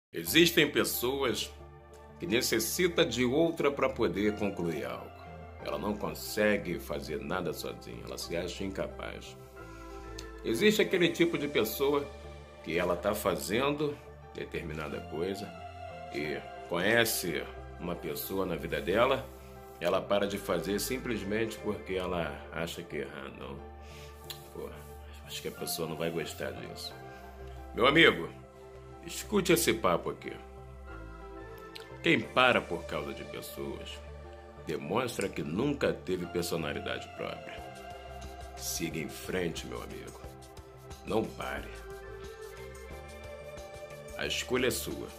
Existem pessoas que necessitam de outra para poder concluir algo. Ela não consegue fazer nada sozinha, ela se acha incapaz. Existe aquele tipo de pessoa que ela está fazendo determinada coisa e conhece uma pessoa na vida dela, ela para de fazer simplesmente porque ela acha que não. Pô, acho que a pessoa não vai gostar disso. Meu amigo, escute esse papo aqui. Quem para por causa de pessoas demonstra que nunca teve personalidade própria. Siga em frente, meu amigo. Não pare. A escolha é sua.